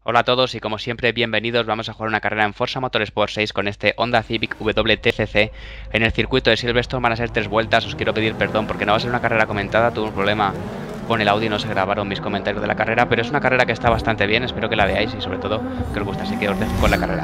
Hola a todos y como siempre bienvenidos, vamos a jugar una carrera en Forza Motorsport 6 con este Honda Civic WTCC en el circuito de Silverstone. Van a ser 3 vueltas, os quiero pedir perdón porque no va a ser una carrera comentada, tuve un problema con el audio y no se grabaron mis comentarios de la carrera, pero es una carrera que está bastante bien, espero que la veáis y sobre todo que os guste, así que os dejo con la carrera.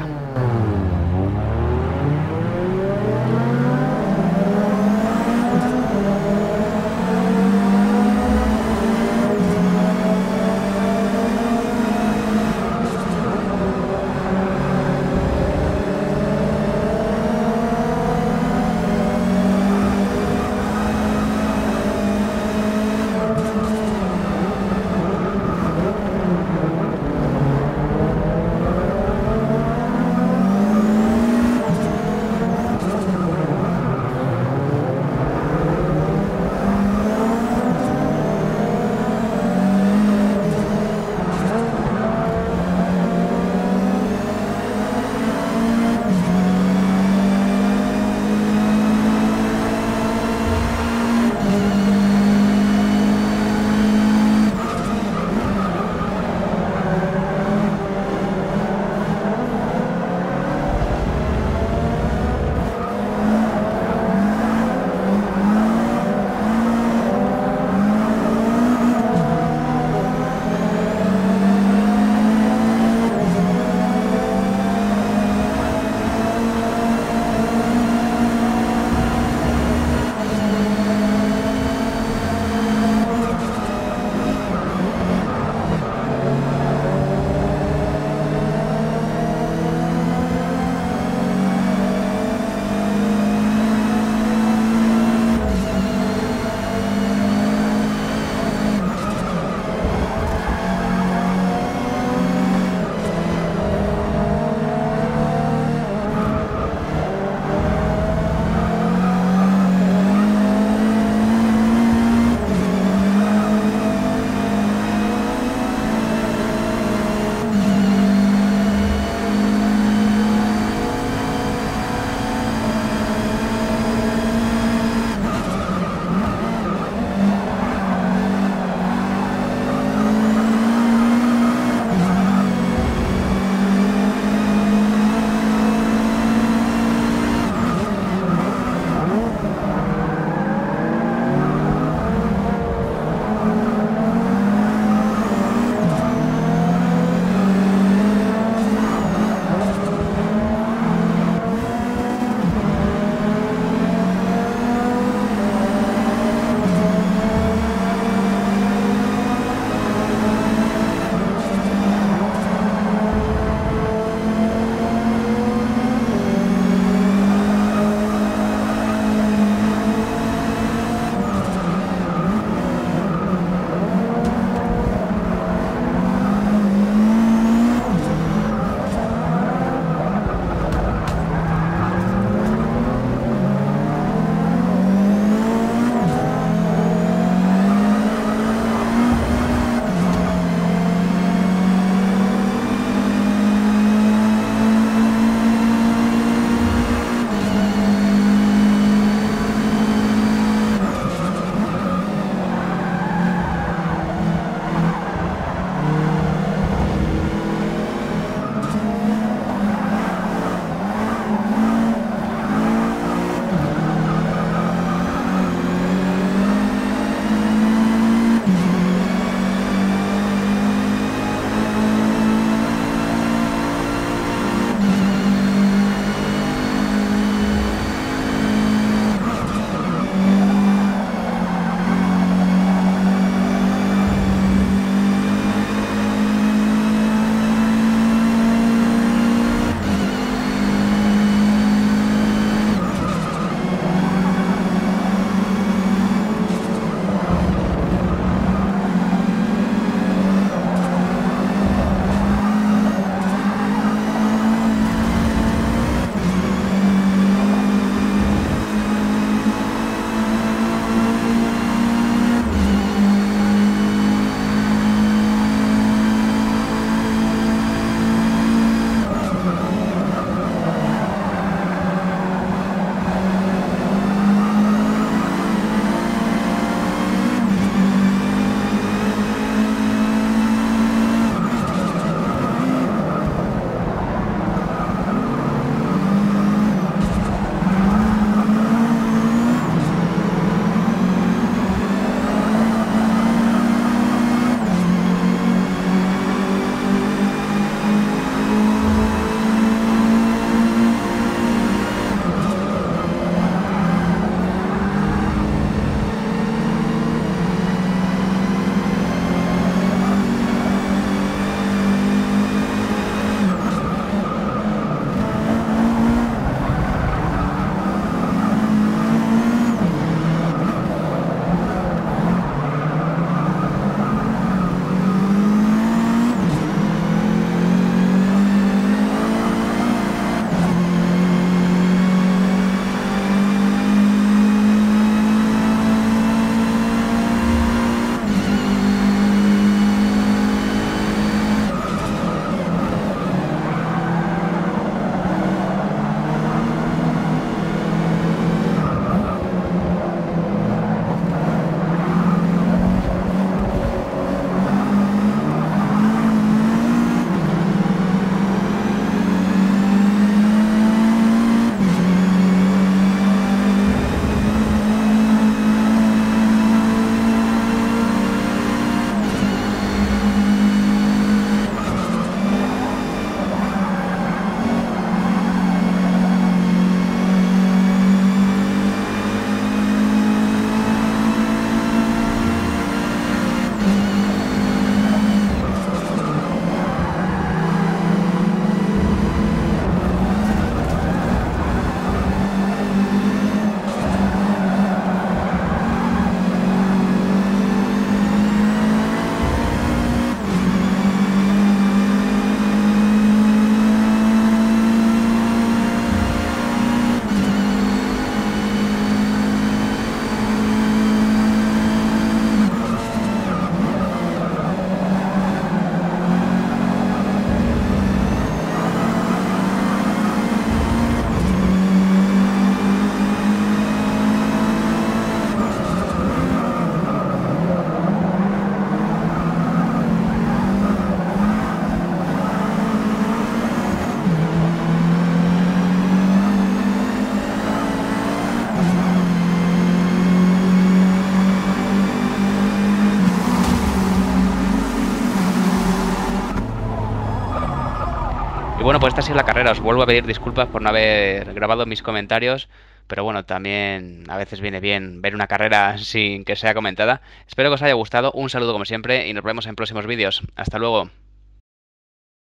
Y bueno, pues esta ha sido la carrera. Os vuelvo a pedir disculpas por no haber grabado mis comentarios. Pero bueno, también a veces viene bien ver una carrera sin que sea comentada. Espero que os haya gustado. Un saludo como siempre y nos vemos en próximos vídeos. Hasta luego.